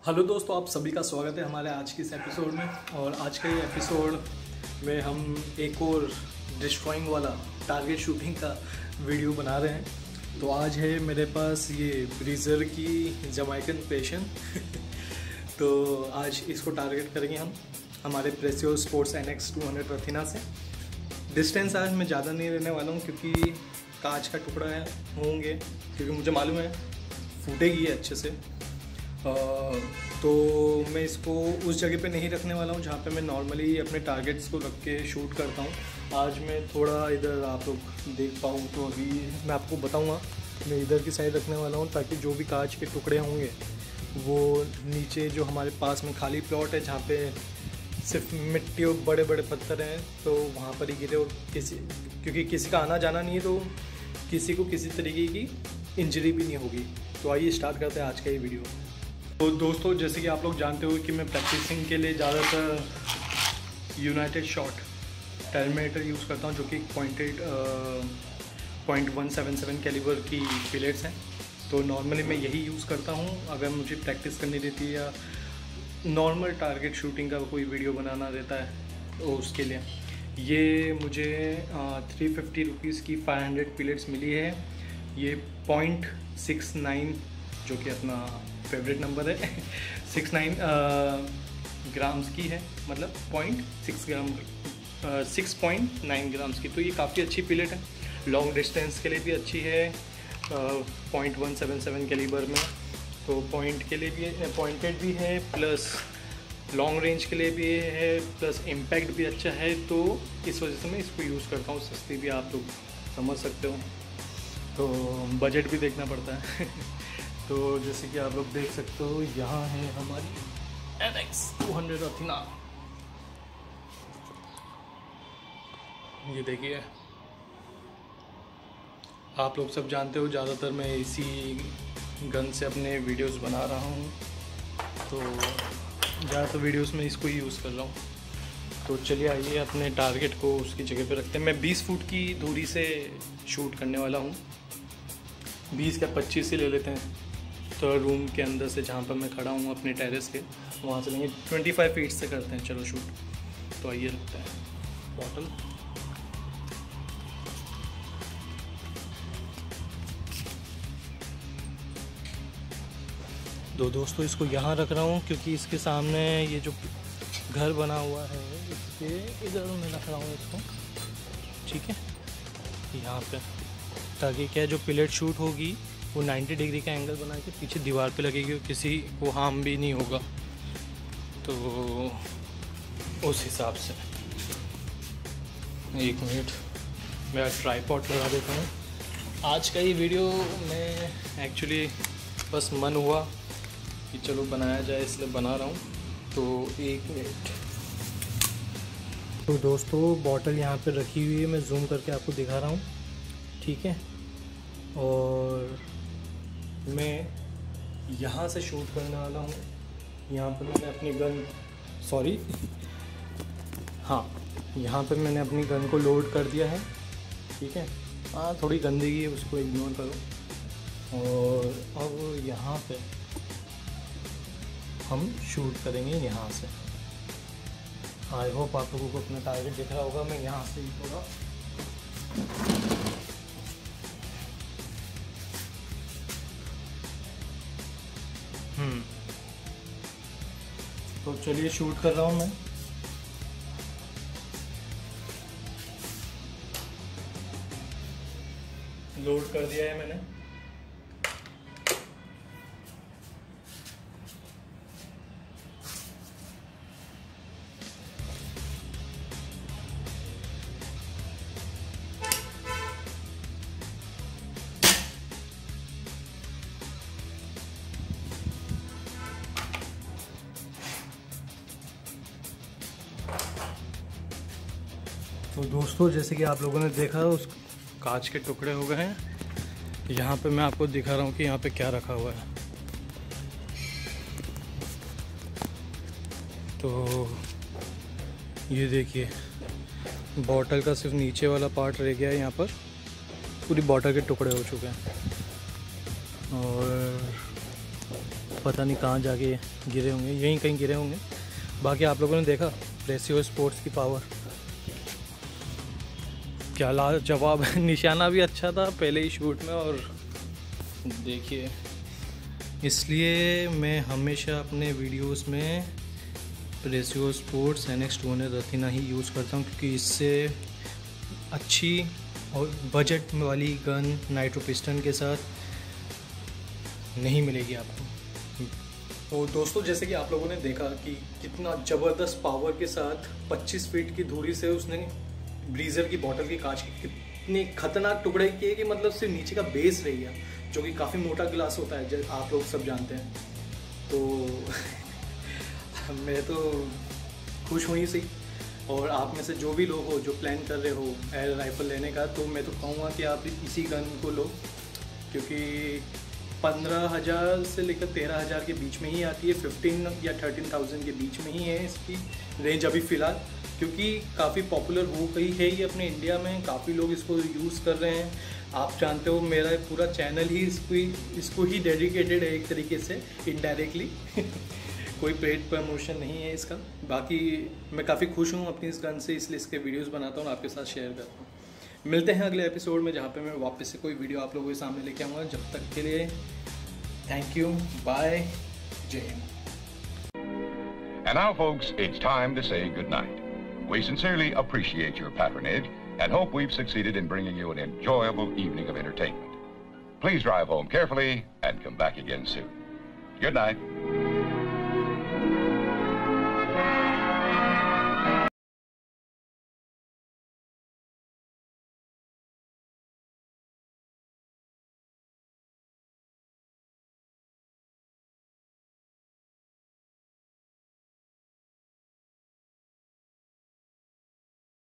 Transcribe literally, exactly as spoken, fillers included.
Hello दोस्तों, आप सभी का स्वागत है हमारे आज के इस एपिसोड में। और आज के एपिसोड में हम एक और डिस्ट्रॉइंग वाला टारगेट शूटिंग का वीडियो बना रहे हैं। तो आज है मेरे पास ये ब्रीजर की जमैकन पैशन तो आज इसको टारगेट करेंगे हम हमारे प्रेसियो sports N X two hundred रथिना से। डिस्टेंस आज मैं ज़्यादा नहीं रहने वाला हूँ क्योंकि कांच का टुकड़ा है होंगे, क्योंकि मुझे मालूम है फूटेगी अच्छे से। Uh, तो मैं इसको उस जगह पे नहीं रखने वाला हूँ जहाँ पे मैं नॉर्मली अपने टारगेट्स को रख के शूट करता हूँ। आज मैं थोड़ा इधर आप लोग देख पाऊँ, तो अभी मैं आपको बताऊँगा मैं इधर की साइड रखने वाला हूँ ताकि जो भी कांच के टुकड़े होंगे वो नीचे जो हमारे पास में खाली प्लॉट है जहाँ पे सिर्फ मिट्टी और बड़े बड़े पत्थर हैं तो वहाँ पर ही गिरे। और किसी क्योंकि किसी का आना जाना नहीं है तो किसी को किसी तरीके की इंजरी भी नहीं होगी। तो आइए स्टार्ट करते हैं आज का ये वीडियो। तो दोस्तों, जैसे कि आप लोग जानते हो कि मैं प्रैक्टिसिंग के लिए ज़्यादातर यूनाइटेड शॉट टर्मिनेटर यूज़ करता हूँ, जो कि pointed point one seven seven calibre की पिलेट्स हैं। तो नॉर्मली मैं यही यूज़ करता हूँ अगर मुझे प्रैक्टिस करनी रहती है या नॉर्मल टारगेट शूटिंग का कोई वीडियो बनाना रहता है तो उसके लिए। ये मुझे थ्री फिफ्टी रुपीज़ की फाइव हंड्रेड पिलेट्स मिली है। ये पॉइंट सिक्स नाइन जो कि अपना फेवरेट नंबर है सिक्स नाइन ग्राम्स की है, मतलब point six gram six point nine grams की। तो ये काफ़ी अच्छी पिलेट है, लॉन्ग डिस्टेंस के लिए भी अच्छी है, point one seven seven calibre में। तो पॉइंट के लिए भी पॉइंटेड भी है, प्लस लॉन्ग रेंज के लिए भी है, प्लस इम्पैक्ट भी अच्छा है। तो इस वजह से मैं इसको यूज़ करता हूँ। सस्ती भी आप लोग समझ सकते हो, तो बजट भी देखना पड़ता है तो जैसे कि आप लोग देख सकते हो यहाँ है हमारी एन एक्स टू हंड्रेड रथिना। ये देखिए, आप लोग सब जानते हो ज़्यादातर मैं इसी गन से अपने वीडियोस बना रहा हूँ, तो ज़्यादातर वीडियोस में इसको ही यूज़ कर रहा हूँ। तो चलिए आइए अपने टारगेट को उसकी जगह पे रखते हैं। मैं बीस फुट की दूरी से शूट करने वाला हूँ, बीस या पच्चीस ही ले लेते हैं। तो रूम के अंदर से जहाँ पर मैं खड़ा हूँ अपने टेरेस के, वहाँ से लेंगे पच्चीस फीट से करते हैं। चलो शूट। तो आइए रखते हैं बॉटल। दो दोस्तों, इसको यहाँ रख रहा हूँ क्योंकि इसके सामने ये जो घर बना हुआ है इसके इधर मैं रख रहा हूँ इसको, ठीक है, यहाँ पे, ताकि क्या जो पिलेट शूट होगी वो नब्बे डिग्री का एंगल बना के पीछे दीवार पे लगेगी और किसी को हार्म भी नहीं होगा। तो उस हिसाब से एक मिनट मैं ट्राइपॉड लगा देता हूँ। आज का ये वीडियो मैं एक्चुअली बस मन हुआ कि चलो बनाया जाए, इसलिए बना रहा हूँ। तो एक मिनट। तो दोस्तों, बॉटल यहाँ पे रखी हुई है, मैं जूम करके आपको दिखा रहा हूँ, ठीक है। और मैं यहाँ से शूट करने वाला हूँ। यहाँ पर मैंने अपनी गन सॉरी हाँ यहाँ पर मैंने अपनी गन को लोड कर दिया है, ठीक है। हाँ, थोड़ी गंदगी है, उसको इग्नोर करो। और अब यहाँ पे हम शूट करेंगे यहाँ से। आई होप आप लोगों को अपना टारगेट दिख रहा होगा। मैं यहाँ से ही थोड़ा हम्म तो चलिए शूट कर रहा हूँ मैं। लोड कर दिया है मैंने। तो दोस्तों, जैसे कि आप लोगों ने देखा उस कांच के टुकड़े हो गए हैं। यहाँ पे मैं आपको दिखा रहा हूँ कि यहाँ पे क्या रखा हुआ है। तो ये देखिए, बॉटल का सिर्फ नीचे वाला पार्ट रह गया है, यहाँ पर पूरी बॉटल के टुकड़े हो चुके हैं। और पता नहीं कहाँ जाके गिरे होंगे, यहीं कहीं गिरे होंगे। बाकी आप लोगों ने देखा प्रेसियो स्पोर्ट्स की पावर, क्या लाजवाब है। निशाना भी अच्छा था पहले ही शूट में, और देखिए इसलिए मैं हमेशा अपने वीडियोस में प्रेसियो sports N X two hundred रथीना ही यूज़ करता हूँ, क्योंकि इससे अच्छी और बजट वाली गन नाइट्रो पिस्टन के साथ नहीं मिलेगी आपको। तो दोस्तों, जैसे कि आप लोगों ने देखा कि कितना ज़बरदस्त पावर के साथ पच्चीस फीट की दूरी से उसने ब्रीजर की बोतल की कांच के कितने खतरनाक टुकड़े किए कि मतलब सिर्फ नीचे का बेस रह गया, जो कि काफ़ी मोटा गिलास होता है, जैसे आप लोग सब जानते हैं। तो मैं तो खुश हुई सी, और आप में से जो भी लोग हो जो प्लान कर रहे हो एयर राइफल लेने का, तो मैं तो कहूँगा कि आप इसी गन को लो, क्योंकि पंद्रह हज़ार से लेकर तेरह हज़ार के बीच में ही आती है, फिफ्टीन या थर्टीन थाउजेंड के बीच में ही है इसकी रेंज अभी फ़िलहाल, क्योंकि काफ़ी पॉपुलर हो गई है ये अपने इंडिया में, काफ़ी लोग इसको यूज़ कर रहे हैं। आप जानते हो मेरा पूरा चैनल ही इसको इसको ही डेडिकेटेड है एक तरीके से, इनडायरेक्टली। कोई पेड प्रमोशन नहीं है इसका। बाकी मैं काफ़ी खुश हूँ अपनी इस गन से, इसलिए इसके वीडियोस बनाता हूँ, आपके साथ शेयर करता हूँ। मिलते हैं अगले एपिसोड में, जहाँ पे मैं वापस से कोई वीडियो आप लोगों के सामने लेके आऊँगा। जब तक के लिए थैंक यू, बाय, जय Hind. And now, folks, it's time to say goodnight. We sincerely appreciate your patronage and hope we've succeeded in bringing you an enjoyable evening of entertainment. Please drive home carefully and come back again soon. Good night.